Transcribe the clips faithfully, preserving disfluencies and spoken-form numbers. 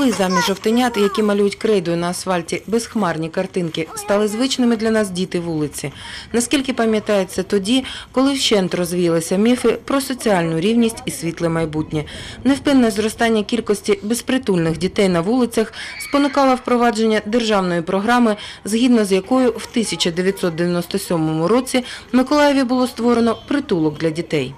Коли замість жовтенят, які малюють крейдою на асфальті безхмарні картинки, стали звичними для нас діти вулиці? Наскільки пам'ятається тоді, коли вщент розвіялися міфи про соціальну рівність і світле майбутнє? Невпинне зростання кількості безпритульних дітей на вулицях спонукало впровадження державної програми, згідно з якою в тисяча дев'ятсот дев'яносто сьомому році в Миколаєві було створено притулок для дітей.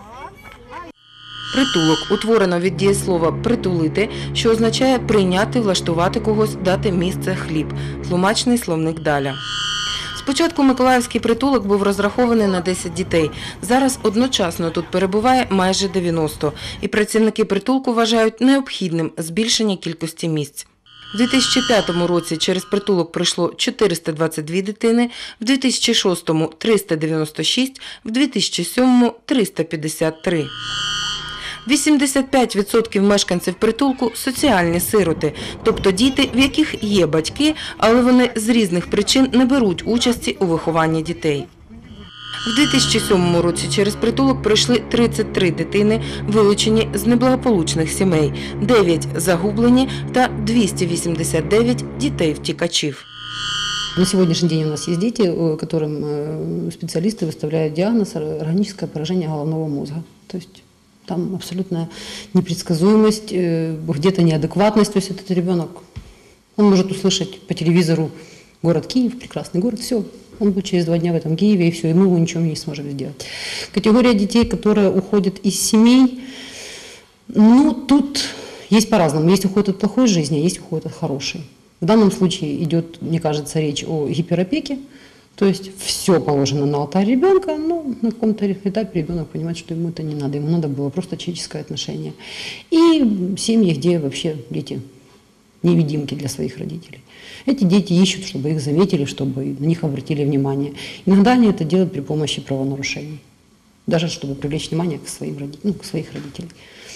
Притулок утворено від дієслова «притулити», що означає прийняти, влаштувати когось, дати місце, хліб. Тлумачний словник Даля. Спочатку Миколаївський притулок був розрахований на десять дітей. Зараз одночасно тут перебуває майже дев'яносто. І працівники притулку вважають необхідним збільшення кількості місць. У дві тисячі п'ятому році через притулок пройшло чотириста двадцять дві дитини, в дві тисячі шостому – триста дев'яносто шість, в дві тисячі сьомому – триста п'ятдесят три. вісімдесят п'ять відсотків мешканців притулку – соціальні сироти, тобто діти, в яких є батьки, але вони з різних причин не беруть участі у вихованні дітей. В дві тисячі сьомому році через притулок пройшли тридцять три дитини, вилучені з неблагополучних сімей, дев'ять – загублені та двісті вісімдесят дев'ять – дітей-втікачів. На сегодняшний день у нас есть дети, которым специалисты выставляют диагноз органическое поражение головного мозга. То есть там абсолютная непредсказуемость, где-то неадекватность. То есть этот ребенок, он может услышать по телевизору город Киев, прекрасный город, все. Он будет через два дня в этом Киеве, и все, и мы его ничего не сможем сделать. Категория детей, которые уходят из семей, ну, тут есть по-разному. Есть уход от плохой жизни, а есть уход от хорошей. В данном случае идет, мне кажется, речь о гиперопеке. То есть все положено на алтарь ребенка, но на каком-то этапе ребенок понимает, что ему это не надо. Ему надо было просто человеческое отношение. И семьи, где вообще дети невидимки для своих родителей. Эти дети ищут, чтобы их заметили, чтобы на них обратили внимание. Иногда они это делают при помощи правонарушений. Даже чтобы привлечь внимание к своим родителям, ну, к своих родителей.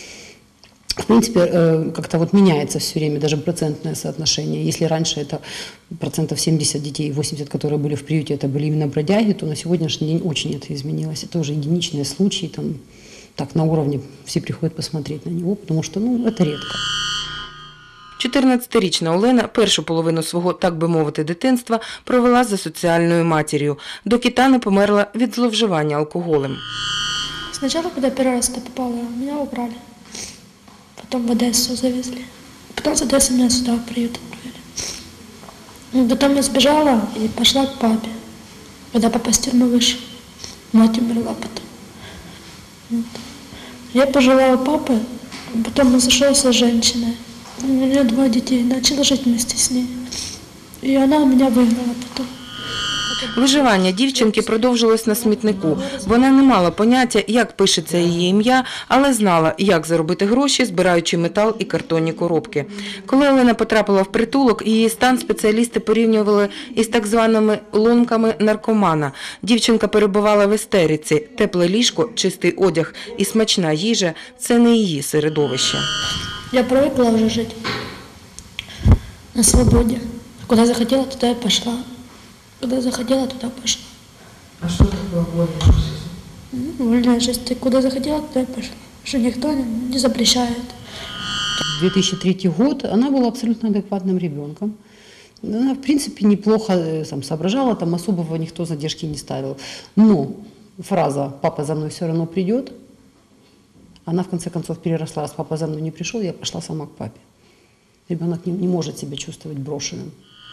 В принципе, как-то вот меняется все время даже процентное соотношение. Если раньше это процентов семьдесят детей, восемьдесят, которые были в приюте, это были именно бродяги, то на сегодняшний день очень это изменилось. Это уже единичные случаи, там, так на уровне все приходят посмотреть на него, потому что, ну, это редко. чотирнадцятирічна Олена першу половину свого, так би мовити, дитинства провела за соціальною матір'ю, доки та не померла від зловживання алкоголем. Спочатку, коли перший раз попала, мене убрали. Потом в Одессу завезли. Потом с Одессы меня сюда в приют отправили. Потом я сбежала и пошла к папе. Когда папа с тюрьмы вышел, мать умерла потом. Вот. Я пожила у папы, потом он сошелся с женщиной. У меня два детей, начал жить вместе с ней. И она меня выгнала потом. Виживання дівчинки продовжилось на смітнику. Вона не мала поняття, як пишеться її ім'я, але знала, як заробити гроші, збираючи метал і картонні коробки. Коли Олена потрапила в притулок, її стан спеціалісти порівнювали із так званими ломками наркомана. Дівчинка перебувала в істериці. Тепле ліжко, чистий одяг і смачна їжа – це не її середовище. Я привикла вже жити на свободі. Куди захотіла, туди я пішла. Куда захотела, туда пошла. А что такое вольная жизнь? Вольная жизнь. Ты куда захотела, туда и пошла. Что никто не запрещает. две тысячи третий год, она была абсолютно адекватным ребенком. Она, в принципе, неплохо там, соображала, там особого никто задержки не ставил. Но фраза «папа за мной все равно придет», она в конце концов переросла. Раз папа за мной не пришел, я пошла сама к папе. Ребенок не, не может себя чувствовать брошенным.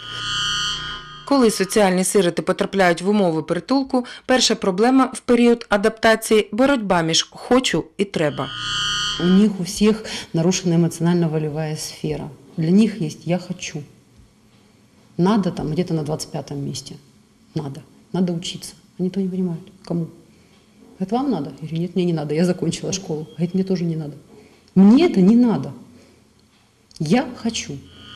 Коли соціальні сироти потрапляють в умови притулку, перша проблема в період адаптації – боротьба між «хочу» і «треба». У них у всех нарушена эмоционально-волевая сфера. Для них есть «я хочу». Надо там где-то на двадцать пятом месте. Надо. Надо учиться. Они то не понимают. Кому? Говорят, вам надо? Я говорю, нет, мне не надо. Я закончила школу. Говорит, мне тоже не надо. Мне это не надо. Я хочу.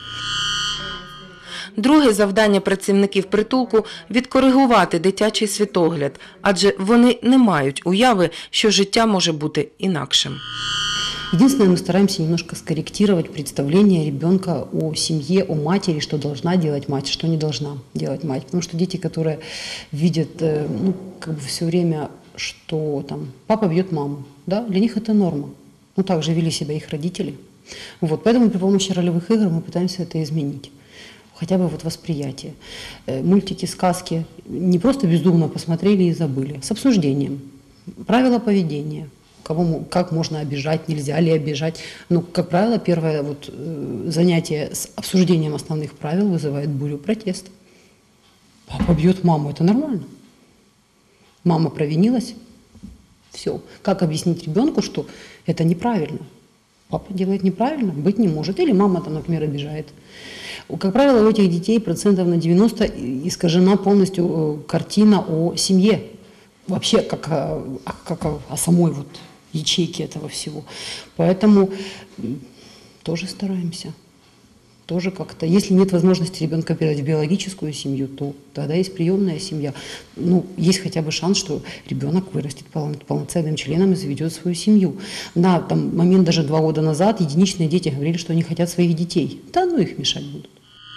Друге завдання працівників притулку – відкоригувати дитячий світогляд, адже вони не мають уяви, що життя може бути інакшим. Единственное, мы стараемся немножко скорректировать представление ребенка о семье, о матери, что должна делать мать, что не должна делать мать. Потому что дети, которые видят ну, как бы все время, что там, папа бьет маму, да, для них это норма. Ну, так же вели себя их родители. Вот, поэтому при помощи ролевых игр мы пытаемся это изменить. Хотя бы вот восприятие. Э, Мультики, сказки не просто бездумно посмотрели и забыли, с обсуждением. Правила поведения. Кого, мо- как можно обижать, нельзя ли обижать. Ну, как правило, первое вот, э, занятие с обсуждением основных правил вызывает бурю протеста. Папа бьет маму, это нормально. Мама провинилась, все. Как объяснить ребенку, что это неправильно? Папа делает неправильно, быть не может. Или мама там, например, обижает. Как правило, у этих детей процентов на девяносто искажена полностью э, картина о семье. Вообще, как о, как о, о самой вот ячейке этого всего. Поэтому м, тоже стараемся. Тоже как-то. Если нет возможности ребенка передать в биологическую семью, то тогда есть приемная семья. Ну, есть хотя бы шанс, что ребенок вырастет полно- полноценным членом и заведет свою семью. На там, момент даже два года назад единичные дети говорили, что они хотят своих детей. Да ну их мешать будут.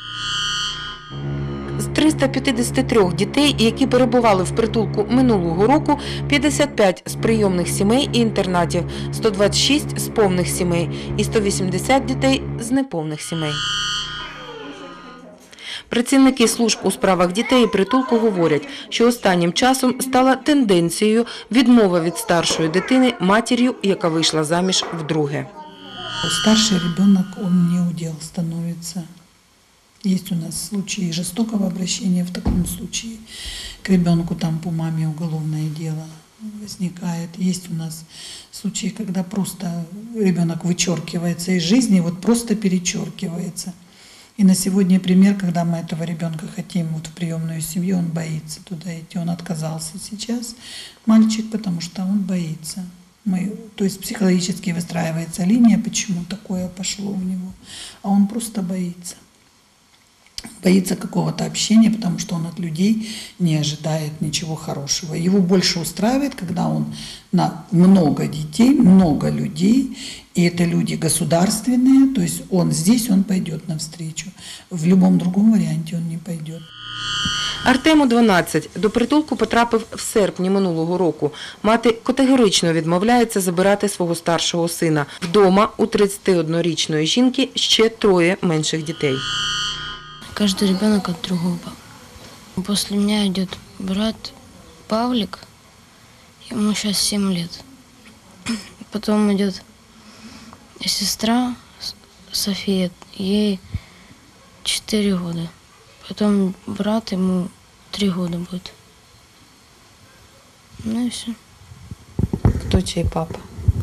З триста п'ятдесят три дітей, які перебували в притулку минулого року, п'ятдесят п'ять з прийомних сімей і інтернатів, сто двадцять шість з повних сімей і сто вісімдесят дітей з неповних сімей. Працівники служб у справах дітей і притулку говорять, що останнім часом стала тенденцією відмова від старшої дитини матір'ю, яка вийшла заміж вдруге. Старший ребенок, он не удел становится. Есть у нас случаи жестокого обращения, в таком случае к ребенку там по маме уголовное дело возникает. Есть у нас случаи, когда просто ребенок вычеркивается из жизни, вот просто перечеркивается. И на сегодня пример, когда мы этого ребенка хотим вот в приемную семью, он боится туда идти, он отказался сейчас, мальчик, потому что он боится. Мы, то есть психологически выстраивается линия, почему такое пошло у него, а он просто боится. Боится какого-то общения, потому что он от людей не ожидает ничего хорошего. Его больше устраивает, когда он на много детей, много людей, и это люди государственные, то есть он здесь, он пойдет навстречу. В любом другом варианте он не пойдет. Артему дванадцять. До притулку потрапив в серпні минулого року. Мати категорично відмовляється забирати свого старшого сина. Вдома у тридцятиоднорічної жінки ще троє менших дітей. Каждый ребенок от другого. После меня идет брат Павлик, ему сейчас семь лет. Потом идет сестра София, ей четыре года. Потом брат, ему три года будет. Ну и все. Хто чий папа?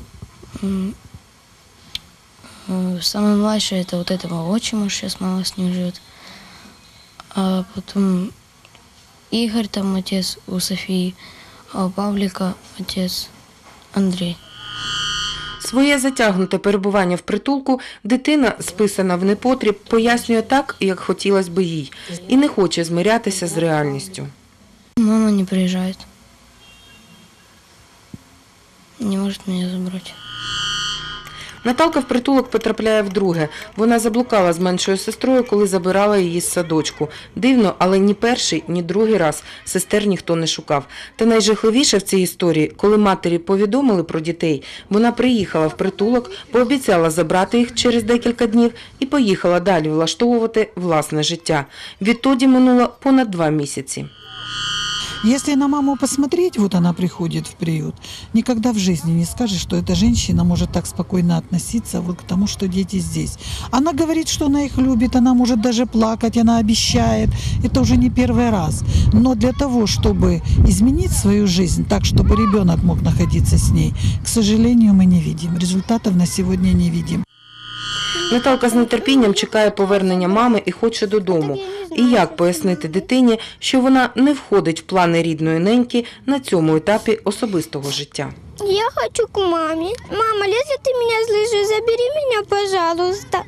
Самый младший это вот этого отчима, сейчас мама с ним живет. А потом Игорь, там отец у Софии, а у Павлика отец Андрей. Своє затягнуте перебування в притулку дитина, списана в непотріб, пояснює так, як хотілося би їй, і не хоче змирятися з реальністю. Мама не приезжает. Не может меня забрать. Наталка в притулок потрапляє вдруге. Вона заблукала з меншою сестрою, коли забирала її з садочку. Дивно, але ні перший, ні другий раз сестер ніхто не шукав. Та найжахливіше в цій історії, коли матері повідомили про дітей, вона приїхала в притулок, пообіцяла забрати їх через декілька днів і поїхала далі влаштовувати власне життя. Відтоді минуло понад два місяці. Если на маму посмотреть, вот она приходит в приют, никогда в жизни не скажешь, что эта женщина может так спокойно относиться вот к тому, что дети здесь. Она говорит, что она их любит, она может даже плакать, она обещает. Это уже не первый раз. Но для того, чтобы изменить свою жизнь так, чтобы ребенок мог находиться с ней, к сожалению, мы не видим. Результатов на сегодня не видим. Наталка з нетерпінням чекає повернення мами і хоче додому. І як пояснити дитині, що вона не входить в плани рідної неньки на цьому етапі особистого життя? Я хочу к маме. Мама, если ты меня слышишь, забери меня, пожалуйста.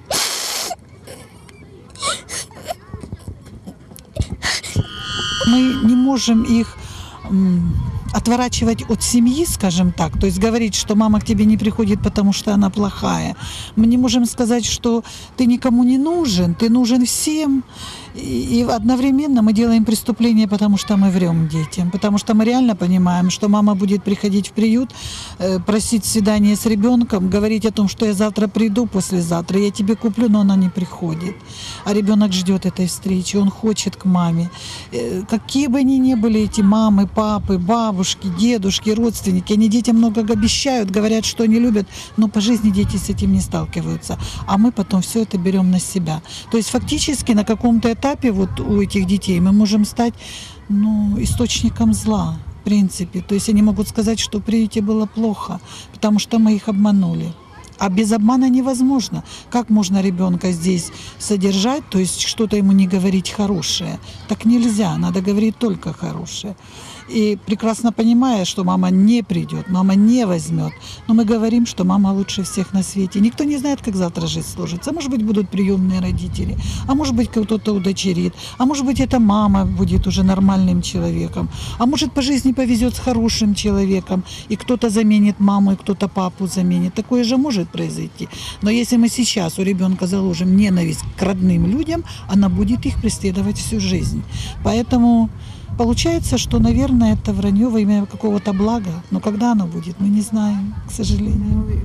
Мы не можем их м, отворачивать от семьи, скажем так, то есть говорить, что мама к тебе не приходит, потому что она плохая. Мы не можем сказать, что ты никому не нужен, ты нужен всем. И, и одновременно мы делаем преступление, потому что мы врем детям, потому что мы реально понимаем, что мама будет приходить в приют, э, просить свидания с ребенком, говорить о том, что я завтра приду, послезавтра, я тебе куплю, но она не приходит. А ребенок ждет этой встречи, он хочет к маме. Э, какие бы они ни были, эти мамы, папы, бабушки, дедушки, родственники, они детям много обещают, говорят, что они любят, но по жизни дети с этим не сталкиваются. А мы потом все это берем на себя. То есть фактически на каком-то этапе вот у этих детей мы можем стать, ну, источником зла, в принципе. То есть они могут сказать, что в приюте было плохо, потому что мы их обманули. А без обмана невозможно. Как можно ребенка здесь содержать, то есть что-то ему не говорить хорошее? Так нельзя, надо говорить только хорошее. И прекрасно понимая, что мама не придет, мама не возьмет, но мы говорим, что мама лучше всех на свете. Никто не знает, как завтра жизнь сложится. Может быть, будут приемные родители, а может быть, кто-то удочерит, а может быть, эта мама будет уже нормальным человеком, а может, по жизни повезет с хорошим человеком, и кто-то заменит маму, и кто-то папу заменит. Такое же может произойти. Но если мы сейчас у ребенка заложим ненависть к родным людям, она будет их преследовать всю жизнь. Поэтому получается, что, наверное, это вранье во имя какого-то блага, но когда оно будет, мы не знаем, к сожалению.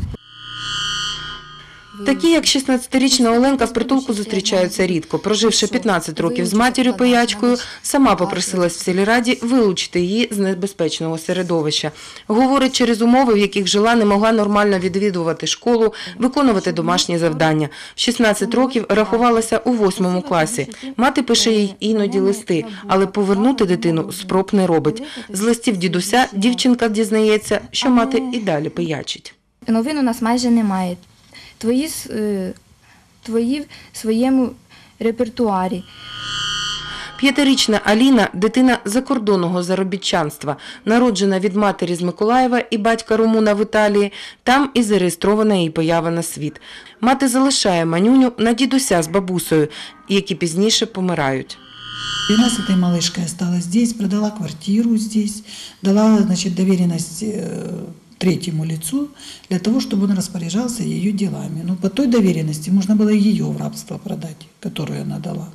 Такі, як шістнадцятирічна Оленка, в притулку зустрічаються рідко. Проживши п'ятнадцять років з матір'ю-пиячкою, сама попросилась в сільраді вилучити її з небезпечного середовища. Говорить, через умови, в яких жила, не могла нормально відвідувати школу, виконувати домашні завдання. В шістнадцять років рахувалася у восьмому класі. Мати пише їй іноді листи, але повернути дитину спроб не робить. З листів дідуся дівчинка дізнається, що мати і далі пиячить. Новин у нас майже немає. Твої, твої в своєму репертуарі. П'ятирічна Аліна – дитина закордонного заробітчанства, народжена від матері з Миколаєва і батька румуна в Італії, там і зареєстрована її поява на світ. Мати залишає манюню на дідуся з бабусею, які пізніше помирають. И у нас с этой малышкой осталась здесь, продала квартиру здесь, дала, значит, доверенность третьему лицу для того, чтобы он распоряжался ее делами. Но по той доверенности можно было ее в рабство продать, которую она дала.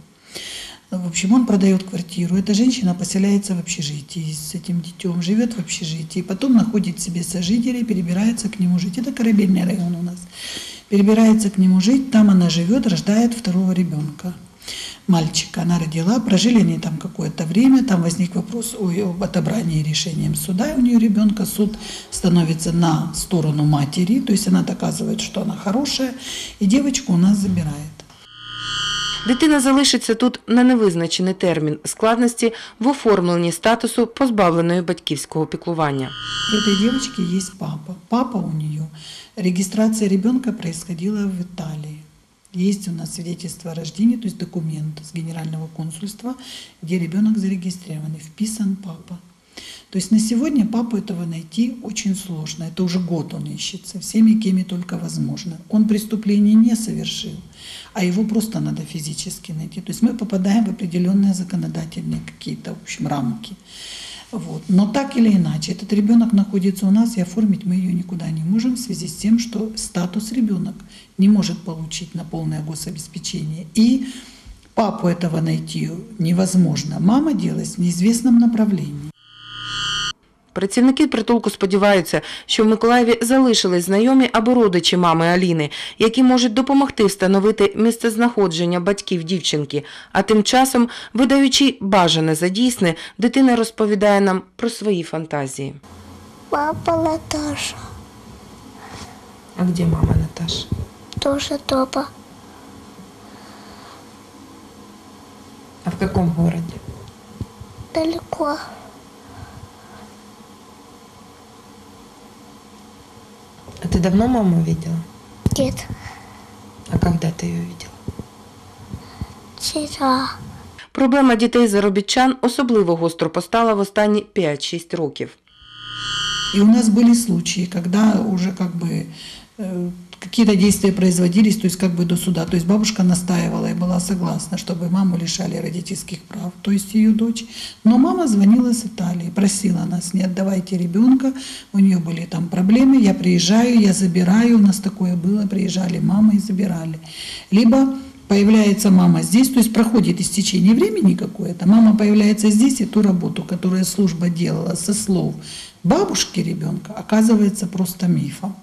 В общем, он продает квартиру. Эта женщина поселяется в общежитии с этим детем, живет в общежитии, потом находит себе сожителей, перебирается к нему жить. Это Корабельный район у нас. Перебирается к нему жить, там она живет, рождает второго ребенка. Мальчика она родила, прожили они там какое-то время, там возник вопрос об отобрании решением суда, у нее ребенка, суд становится на сторону матери, то есть она доказывает, что она хорошая, и девочку у нас забирает. Дитина залишиться тут на невизначений термін складності в оформленні статусу позбавленої батьківського піклування. У этой девочки есть папа. Папа у нее, регистрация ребенка происходила в Италии. Есть у нас свидетельство о рождении, то есть документ с генерального консульства, где ребенок зарегистрирован, и вписан папа. То есть на сегодня папу этого найти очень сложно. Это уже год он ищется, всеми, кеми только возможно. Он преступление не совершил, а его просто надо физически найти. То есть мы попадаем в определенные законодательные какие-то, в общем, рамки. Вот. Но так или иначе, этот ребенок находится у нас, и оформить мы ее никуда не можем в связи с тем, что статус ребенок не может получить на полное гособеспечение. И папу этого найти невозможно. Мама делась в неизвестном направлении. Працівники притулку сподіваються, що в Миколаєві залишились знайомі або родичі мами Аліни, які можуть допомогти встановити місцезнаходження батьків дівчинки. А тим часом, видаючи бажане за дійсне, дитина розповідає нам про свої фантазії. Папа Наташа. А де мама Наташа? Тоже дома. А в якому городі? Далеко. А ты давно маму видела? Нет. А когда ты ее видела? Вчера. Проблема дітей-заробітчан особливо гостро постала в останні п'ять-шість років. И у нас были случаи, когда уже как бы какие-то действия производились, то есть как бы до суда. То есть бабушка настаивала и была согласна, чтобы маму лишали родительских прав, то есть ее дочь. Но мама звонила с Италии, просила нас: не отдавайте ребенка, у нее были там проблемы, я приезжаю, я забираю, у нас такое было, приезжали мамы и забирали. Либо появляется мама здесь, то есть проходит истечение времени какое-то, мама появляется здесь, и ту работу, которую служба делала со слов бабушки ребенка, оказывается просто мифом.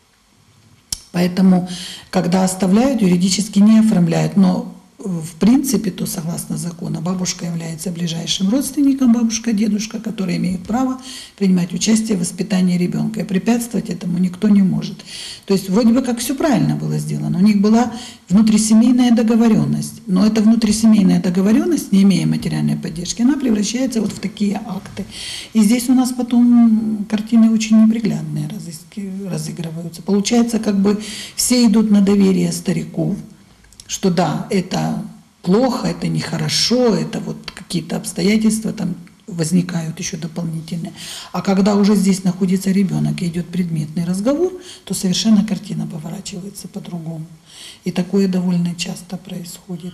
Поэтому, когда оставляют, юридически не оформляют, но в принципе, то согласно закону, бабушка является ближайшим родственником, бабушка, дедушка, которые имеют право принимать участие в воспитании ребенка. И препятствовать этому никто не может. То есть вроде бы как все правильно было сделано. У них была внутрисемейная договоренность. Но эта внутрисемейная договоренность, не имея материальной поддержки, она превращается вот в такие акты. И здесь у нас потом картины очень неприглядные разыгрываются. Получается, как бы все идут на доверие стариков, что да, это плохо, это нехорошо, это вот какие-то обстоятельства там возникают еще дополнительные. А когда уже здесь находится ребенок и идет предметный разговор, то совершенно картина поворачивается по-другому. И такое довольно часто происходит.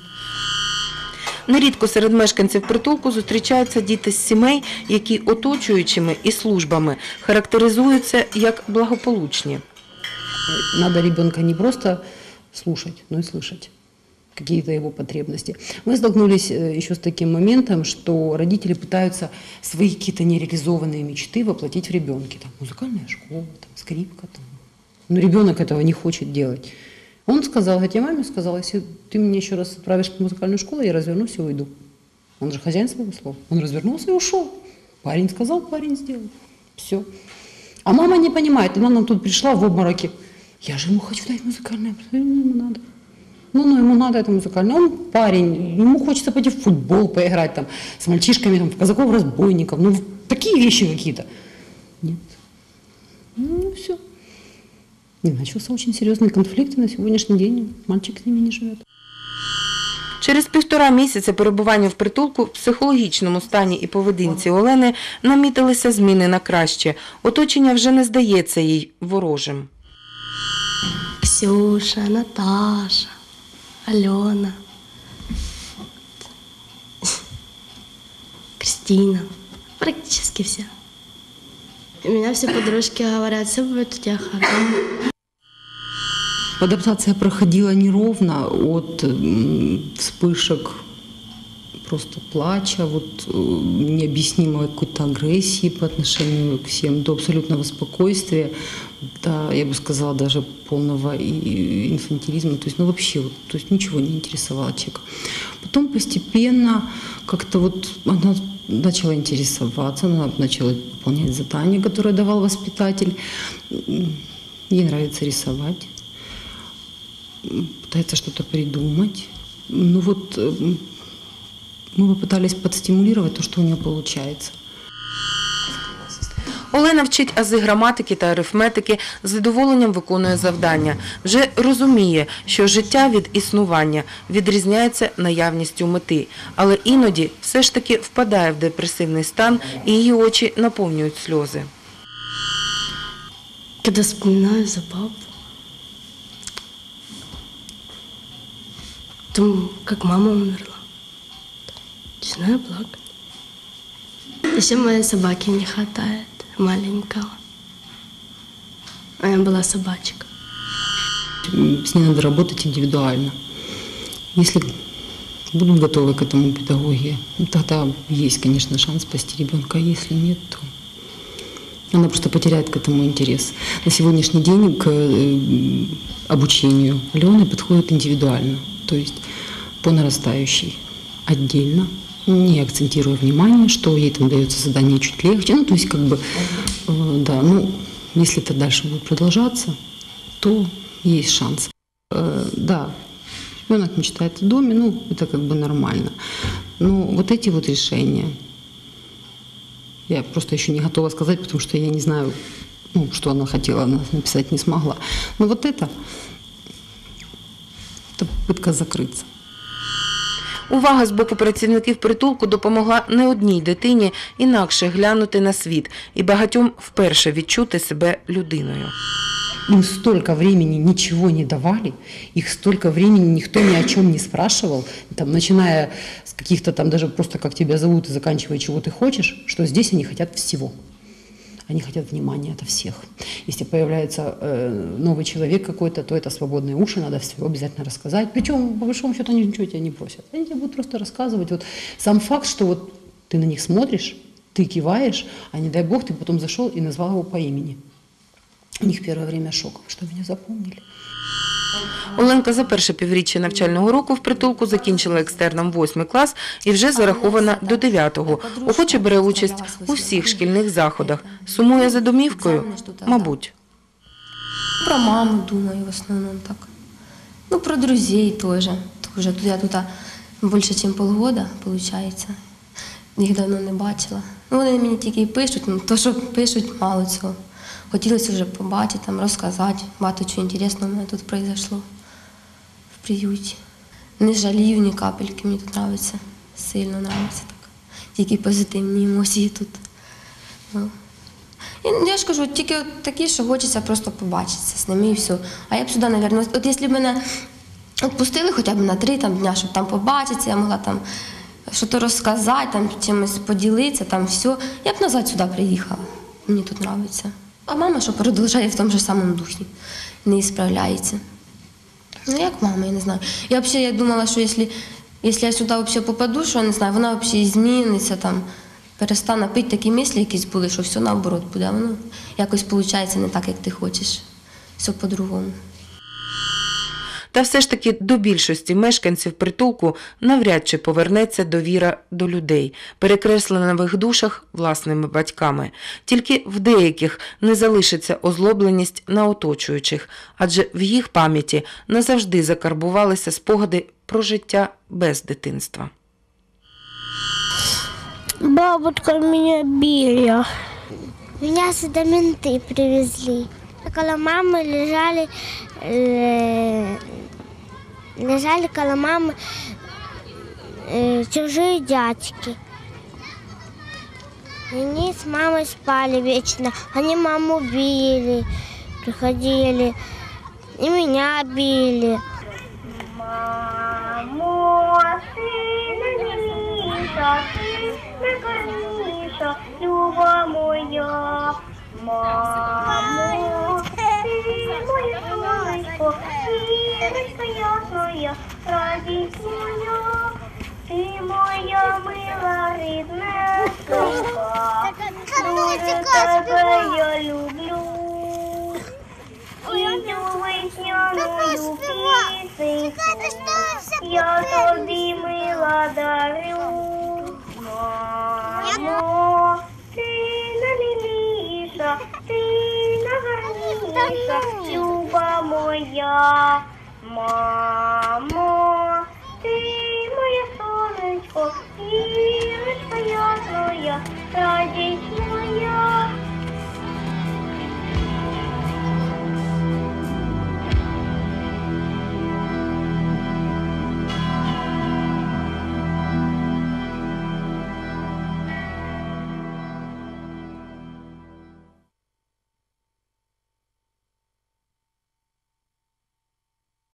Нерідко серед мешканців притулку зустрічаються діти з сімей, які оточуючими і службами характеризуються як благополучні. Надо ребенка не просто слушать, но и слышать какие-то его потребности. Мы столкнулись еще с таким моментом, что родители пытаются свои какие-то нереализованные мечты воплотить в ребенке. Там музыкальная школа, там, скрипка. Там. Но ребенок этого не хочет делать. Он сказал, хотя маме сказал: если ты меня еще раз отправишь в музыкальную школу, я развернусь и уйду. Он же хозяин своего слова. Он развернулся и ушел. Парень сказал, парень сделал. Все. А мама не понимает. Она нам тут пришла в обмороке. Я же ему хочу дать музыкальное, ему надо. Ну, ну, ему надо это музыкальное. Он парень, ему хочется пойти в футбол поиграть там, с мальчишками, там, в казаков-разбойников. Ну, такие вещи какие-то. Нет. Ну, все. И начался очень серьезный конфликт, и на сегодняшний день мальчик с ними не живет. Через півтора місяця перебування в притулку в психологічному стані і поведінці Олени намітилися зміни на краще. Оточення вже не здається їй ворожим. Ксюша, Наташа, Алена, Кристина, практически все. У меня все подружки говорят: все будет у тебя хорошо. Адаптация проходила неровно, от вспышек просто плача, вот необъяснимой какой-то агрессии по отношению к всем, до абсолютного спокойствия, да, я бы сказала, даже полного инфантилизма, то есть, ну вообще, вот, то есть ничего не интересовало человека. Потом постепенно как-то вот она начала интересоваться, она начала выполнять задания, которые давал воспитатель. Ей нравится рисовать, пытается что-то придумать. Ну вот мы попытались подстимулировать то, что у нее получается. Олена вчить ази граматики та арифметики, з задоволенням виконує завдання. Вже розуміє, що життя від існування відрізняється наявністю мети. Але іноді все ж таки впадає в депресивний стан і її очі наповнюють сльози. Когда вспоминаю за папу, то как мама умерла, начинаю плакать. Еще моей собаки не хватает, маленького. Она была собачка. С ней надо работать индивидуально. Если будут готовы к этому педагоги, тогда есть, конечно, шанс спасти ребенка. А если нет, то она просто потеряет к этому интерес. На сегодняшний день к обучению Алены подходит индивидуально, то есть по нарастающей, отдельно, не акцентируя внимание, что ей там дается задание чуть легче. Ну, то есть, как бы, э, да, ну, если это дальше будет продолжаться, то есть шанс. Э, да, ребенок мечтает о доме, ну, это как бы нормально. Но вот эти вот решения, я просто еще не готова сказать, потому что я не знаю, ну, что она хотела, она написать не смогла. Но вот это, это попытка закрыться. Увага з боку працівників притулку допомогла не одній дитині інакше глянути на світ і багатьом вперше відчути себе людиною. им столько времени ничего не давали, их столько времени никто ни о чем не спрашивал, там, начиная с каких-то там даже просто как тебя зовут и заканчивая чего ты хочешь, что здесь они хотят всего. Они хотят внимания от всех. Если появляется э, новый человек какой-то, то это свободные уши, надо все обязательно рассказать. Причем, по большому счету, они ничего тебя не просят. Они тебе будут просто рассказывать. Вот сам факт, что вот ты на них смотришь, ты киваешь, а не дай бог, ты потом зашел и назвал его по имени. У них первое время шок, что меня запомнили. Оленка за перше півріччя навчального року в притулку закінчила екстерном восьмий клас і вже зарахована до дев'ятого. Охоче бере участь у всіх шкільних заходах. Сумує за домівкою? Мабуть. Про маму думаю в основном так. Ну, про друзей тоже. Тоже тут я тут більше, ніж полгода, виходить. Їх давно не бачила. Ну, вони мені тільки і пишуть, ну, то, що пишуть, мало цього. Хотілося вже побачити, там, розказати. Багато чого інтересного в мене тут произошло в приюті. Не жалію ні капельки, мені тут подобається. Сильно подобається так. Тільки позитивні емоції тут. Ну. І, я ж кажу, тільки от такі, що хочеться просто побачитися з ними і все. А я б сюди, мабуть, от якщо б мене відпустили хоча б на три там, дня, щоб там побачитися, я могла там щось розказати, там, чимось поділитися, там все, я б назад сюди приїхала. Мені тут подобається. А мама, що продовжує в тому ж самому духі, не справляється. Ну, як мама, я не знаю. Я взагалі я думала, що якщо, якщо я сюди взагалі попаду, що, я не знаю, вона взагалі зміниться, там, перестане пити, такі мислі якісь були, що все наоборот буде. А воно якось виходить не так, як ти хочеш. Все по-другому. Та все ж таки до більшості мешканців притулку навряд чи повернеться довіра до людей, перекреслена в їх душах власними батьками. Тільки в деяких не залишиться озлобленість на оточуючих, адже в їх пам'яті назавжди закарбувалися спогади про життя без дитинства. Бабушка меня била. Меня сюда менты привезли. Около мамы лежали, э, лежали около мамы э, чужие дядьки. Они с мамой спали вечно. Они маму били, приходили. И меня били. Мамо, сына, Миша, Люба моя, мамо, ты моя солнышко, Ирочка ясная, радость моя, ты моя мила рідна сонька, дуже тебе я люблю, і цю весняною пісеньку я тобі мила дарю. Мамо, ти наймиліша, ти найгарніша, Люба моя. Мамо, ти моє сонечко, Ірочка ясна, радість моя.